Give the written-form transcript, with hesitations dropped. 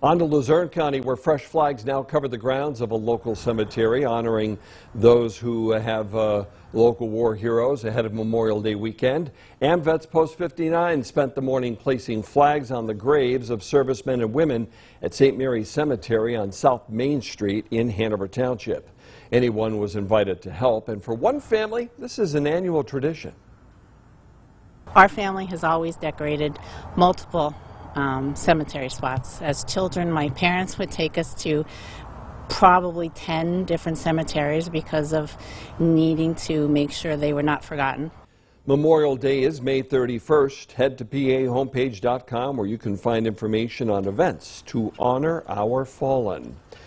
On to Luzerne County, where fresh flags now cover the grounds of a local cemetery, honoring those who have local war heroes ahead of Memorial Day weekend. AMVETS Post 59 spent the morning placing flags on the graves of servicemen and women at St. Mary's Cemetery on South Main Street in Hanover Township. Anyone was invited to help, and for one family, this is an annual tradition. Our family has always decorated multiple cemetery spots. As children, my parents would take us to probably 10 different cemeteries because of needing to make sure they were not forgotten. Memorial Day is May 31st. Head to pahomepage.com where you can find information on events to honor our fallen.